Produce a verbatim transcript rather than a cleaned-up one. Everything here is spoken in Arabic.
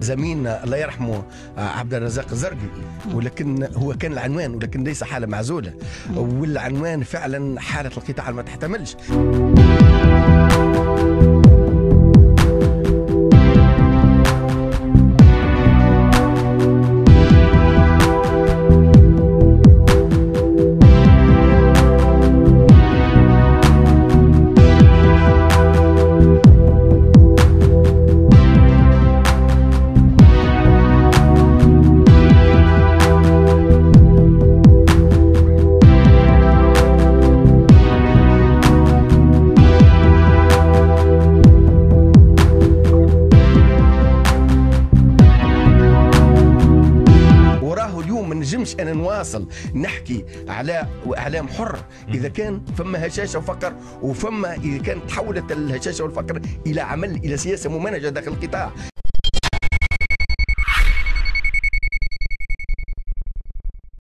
زميلنا الله يرحمه عبد الرزاق الزرقي، ولكن هو كان العنوان ولكن ليس حالة معزولة، والعنوان فعلا حالة القطاع ما تحتملش. اليوم ما نجمش انا نواصل نحكي على اعلام حر اذا كان فما هشاشه وفقر، وفما اذا كان تحولت الهشاشه والفقر الى عمل الى سياسه ممنهجه داخل القطاع.